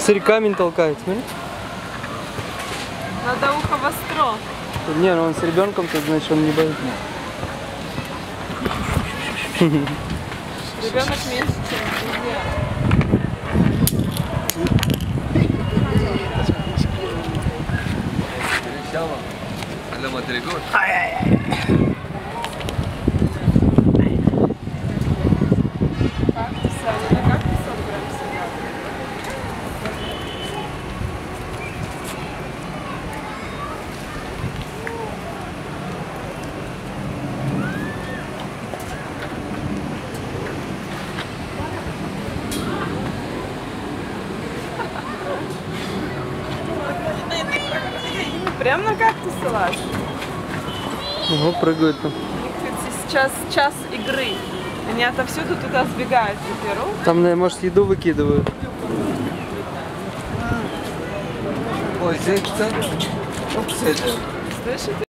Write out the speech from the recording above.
Смотри, камень толкает, смотри. Надо ухо востро. Не, ну он с ребенком, то значит он не боится. Ребенок меньше, чем друзья. Прям на кактусы лазят. Ого, прыгают там. Сейчас час игры. Они отовсюду туда сбегают, во-первых. Там, может, еду выкидывают. Ой, здесь, кстати, Слышите?